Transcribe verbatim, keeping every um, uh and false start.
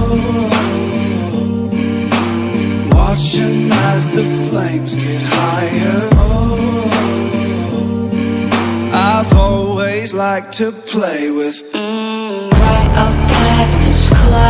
Watching as the flames get higher. Oh, I've always liked to play with mm, rite of passage.